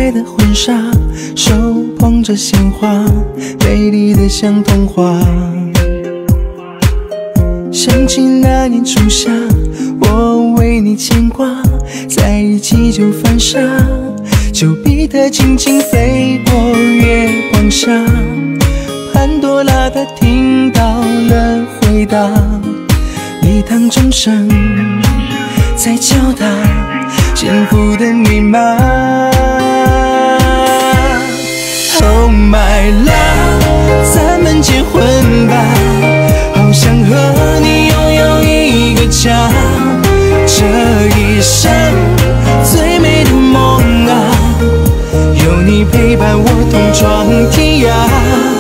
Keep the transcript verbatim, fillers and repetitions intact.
白的婚纱，手捧着鲜花，美丽的像童话。想起那年初夏，我为你牵挂，在一起就犯傻，丘比特轻轻飞过月光下，潘多拉她听到了回答，一趟钟声在敲打幸福的密码。Oh my love， 咱们结婚吧，好想和你拥有一个家，这一生最美的梦啊，有你陪伴我同闯天涯。